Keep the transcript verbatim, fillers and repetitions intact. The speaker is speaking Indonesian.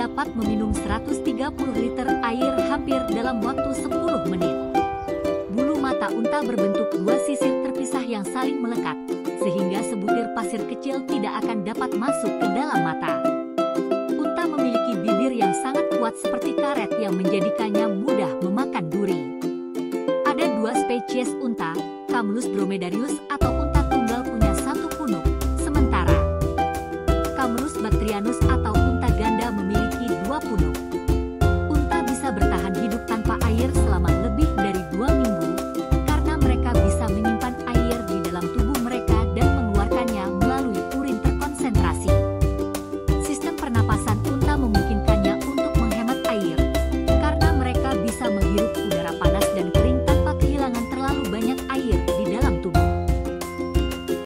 dapat meminum seratus tiga puluh liter air hampir dalam waktu sepuluh menit. Bulu mata unta berbentuk dua sisir terpisah yang saling melekat, sehingga sebutir pasir kecil tidak akan dapat masuk ke dalam mata. Unta memiliki bibir yang sangat kuat seperti karet yang menjadikannya mudah memakan duri. Ada dua spesies unta, Camulus dromedarius atau